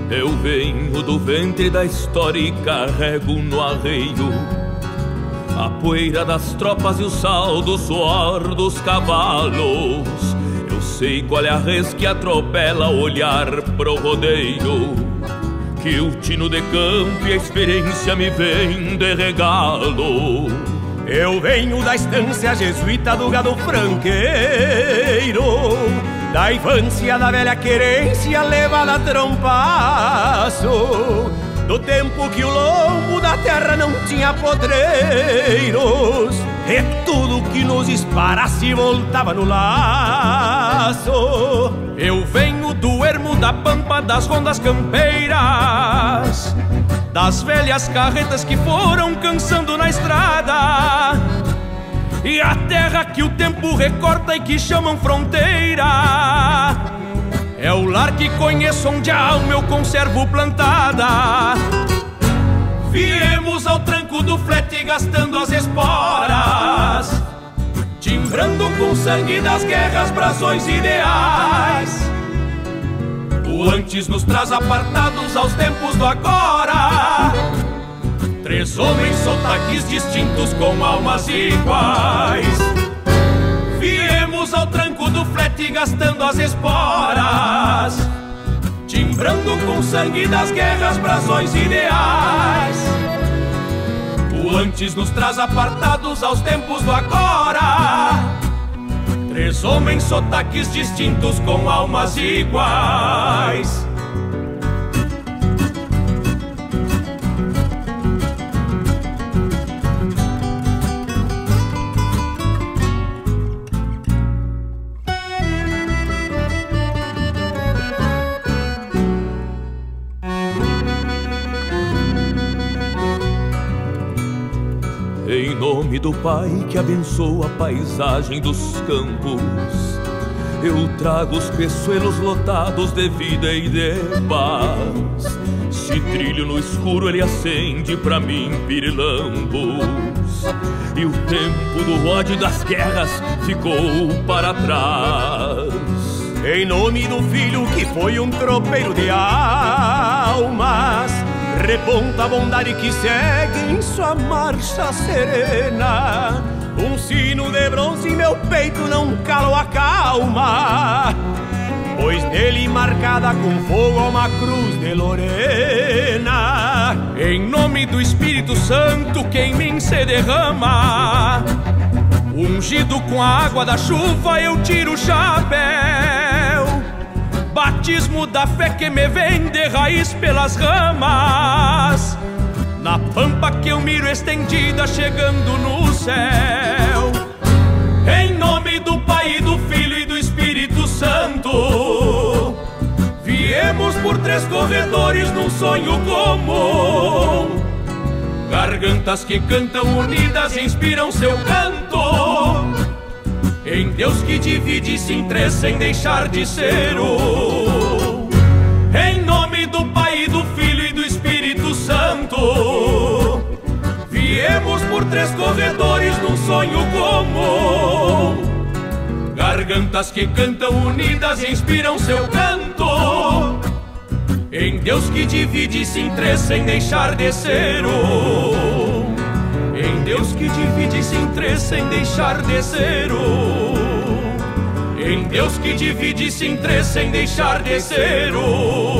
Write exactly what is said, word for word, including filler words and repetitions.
Eu venho do ventre da história e carrego no arreio a poeira das tropas e o sal do suor dos cavalos. Eu sei qual é a res que atropela olhar pro rodeio, que o tino de campo e a experiência me vem de regalo. Eu venho da estância jesuíta do gado franqueiro, da infância da velha querência levada a trompaço, do tempo que o lombo da terra não tinha podreiros, e tudo que nos disparasse voltava no laço. Eu venho do ermo da pampa das rondas campeiras, das velhas carretas que foram cansando na estrada, e a terra que o tempo recorta e que chamam fronteira é o lar que conheço, onde a alma eu conservo plantada. Viemos ao tranco do flete gastando as esporas, timbrando com sangue das guerras brasões ideais. O antes nos traz apartados aos tempos do agora, três homens sotaques distintos com almas iguais. Viemos ao tranco do flete gastando as esporas, timbrando com sangue das guerras brasões ideais. O antes nos traz apartados aos tempos do agora, três homens sotaques distintos com almas iguais. Em nome do Pai que abençoa a paisagem dos campos, eu trago os peçoelos lotados de vida e de paz. Se trilho no escuro ele acende pra mim pirilampos, e o tempo do ódio das guerras ficou para trás. Em nome do filho que foi um tropeiro de almas, reponta a bondade que segue em sua marcha serena. Um sino de bronze em meu peito não cala ou acalma, pois nele marcada com fogo uma cruz de Lorena. Em nome do Espírito Santo que em mim se derrama, ungido com a água da chuva eu tiro o chapéu. Batismo da fé que me vem de raiz pelas ramas, na pampa que eu miro estendida chegando no céu. Em nome do Pai, do Filho e do Espírito Santo, viemos por três corredores num sonho comum. Gargantas que cantam unidas inspiram seu canto, em Deus que divide-se em três sem deixar de ser um. Em nome do Pai, do Filho e do Espírito Santo, viemos por três corredores num sonho comum. Gargantas que cantam unidas e inspiram seu canto, em Deus que divide-se em três sem deixar de ser um. Em Deus que divide-se em três sem deixar de ser um. Em Deus que divide-se em três sem deixar de ser um.